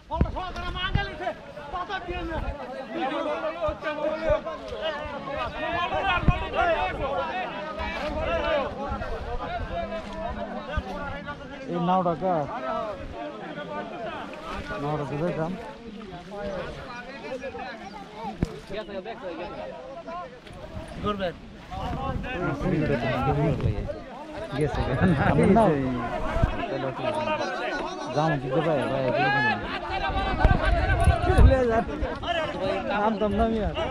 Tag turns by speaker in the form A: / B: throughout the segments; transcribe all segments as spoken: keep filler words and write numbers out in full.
A: এই নাওটা কা নাওটা তো দেখলাম
B: করবেন
A: গেছে আমি না জাম দিতে পারে ভাই নাম দাম নামি আর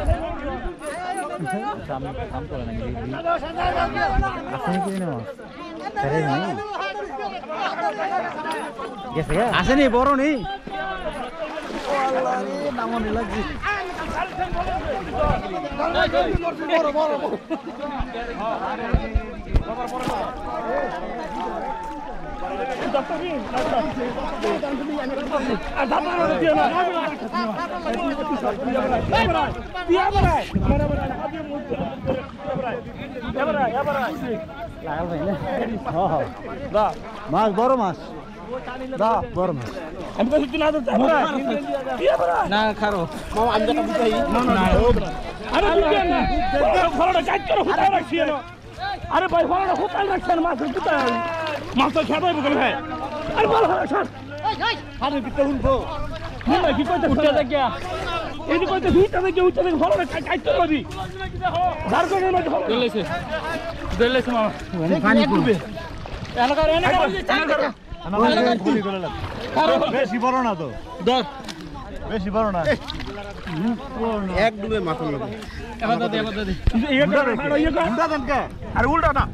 A: দাম দাম করে নাকি আসেনি কি না আরে নেই গেছে আসেনি বড় নেই ও আল্লাহ রে নামনি লাগছে বড় বড় মাছ বড় মাছ বড় মাছ আমি না খারো আমি
C: আরে ভাই ভাড়াটা কোথায় রাখছেন মাছ কোথায় মাছ তো খেতে হবে ভাই আরে ভালো ভালো স্যার আরে কিতে উঠবো না কি কইতে উঠতে দেখিয়া এই কইতে ভিটা দেখে উঠতে দেখে ভালো কাটতে পারি ধার করে মধ্যে ভালো দিলেছে দিলেছে মামা পানি পড়বে এলাকা এলাকা এলাকা গুলি করে লাগ বেশি বড় না তো দশ বেশি বড় না এক ডুবে মাছ লাগে এবার দাদা এবার দাদা এই একটা উল্টা দেন কে আরে উল্টা না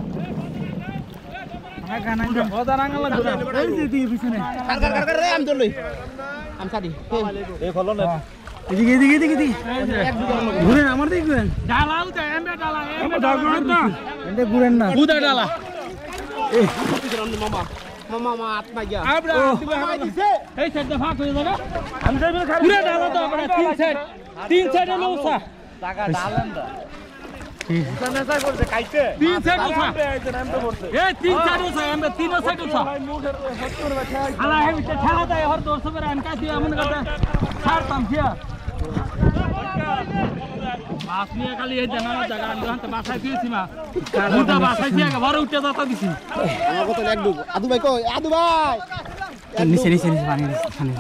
C: হ্যাঁ গানা ওদা রাঙ্গা লাগবে না এই যে দিকে পিছনে কার কার কার রে আম দলই আম সাদি এই খলো না এদিকে এদিকে এদিকে এদিকে ঘুরেন আমার দিকে ঘুরেন ডালা উঠা এমবে ডালা এমবে ডালা না এমবে ঘুরেন না উদা ডালা এই মামা মামা মা আত্মা গিয়া আবরা মামা দিছে এই সাইড ফাঁক হয়ে যাবে আমি যাইবে খালি পুরো ডালা তো আমরা তিন সাইড তিন সাইডে লউসা টাকা ডালেন দা উঠানে যা করতে কাইতে তিন সাইড উঠা এই তিন সাইড উঠা আমরা তিন সাইড উঠা আলা হে বিতে ঠেলা দেয় হর দশ করে আন কাছি আমন কথা ছাড়তাম ফিয়া মাছ নিয়ে খালি এই জানা জায়গা আনতে বাসায় দিয়েছি মা মুদা বাসায় দিয়ে ঘর উঠে যাতা দিছি আমার কত এক ডুব আদু ভাই কই আদু ভাই নিচে নিচে নিচে পানি দিছি পানি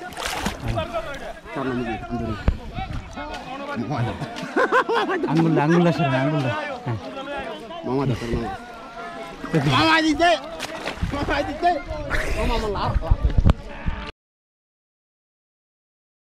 C: কারণ আমি আঙ্গুল আঙ্গুল আছে আঙ্গুল মামা দা মামা মামা দিতে মামা দিতে মামা লাভ